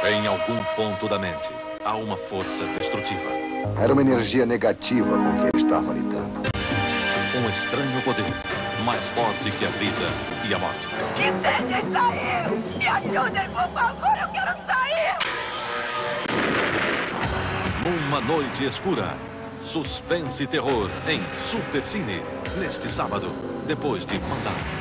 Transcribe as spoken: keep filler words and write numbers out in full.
Em algum ponto da mente, há uma força destrutiva. Era uma energia negativa com que ele estava lidando. Um estranho poder, mais forte que a vida e a morte. Me deixem sair! Me ajudem, por favor, eu quero sair! Numa noite escura, suspense e terror em Super Cine, neste sábado, depois de Mandar.